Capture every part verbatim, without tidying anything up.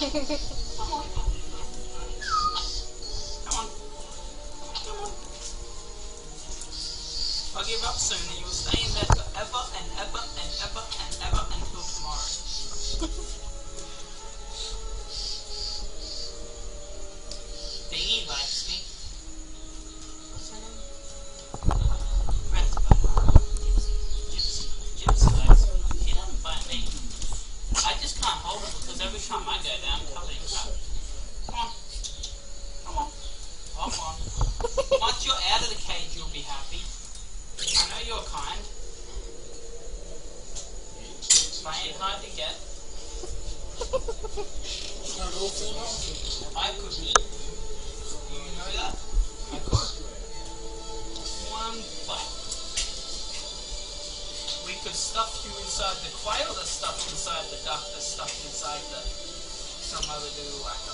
Come on. Come on. Come on. I'll give up soon and you'll stay in there forever and ever and ever and ever until tomorrow. Diggy likes me. What's her name? Gypsy. Gypsy likes me. She doesn't bite me. I just can't hold her because every time I go down, I'm covered in crap. Come on. Come on. Come on. Once you're out of the cage, you'll be happy. I know you're kind. But I ain't hard to get. I could eat you. Do you know that? I could. One bite. We could stuff you inside the quail that's stuffed inside the duck that's stuffed inside the some other doodle whacker.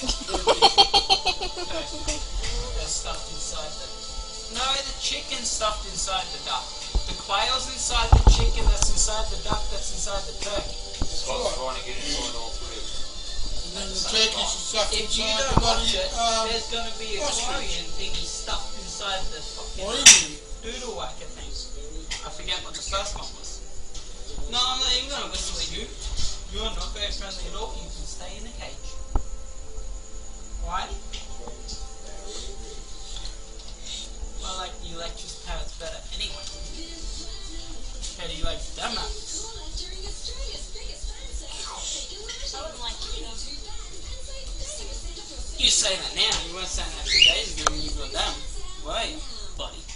Okay. They're stuffed inside the No, the chicken's stuffed inside the duck. The quail's inside the chicken that's inside the duck that's inside the turkey. Scott's trying to get inside all three of them. And then the turkeys are stuffed If you inside don't the watch bloody, it, um, there's gonna be a ostrich. Korean thingy stuffed inside the fucking Really? doodle whacker things. I forget what the first one was. No, I'm not even gonna whistle at you. You're not very friendly at all. You can stay in the cage. Why? Well, like you like your parrots better anyway. How do you like them apples? I wouldn't like to eat them. You say that now. You weren't saying that two days ago when you got them. Were you, buddy?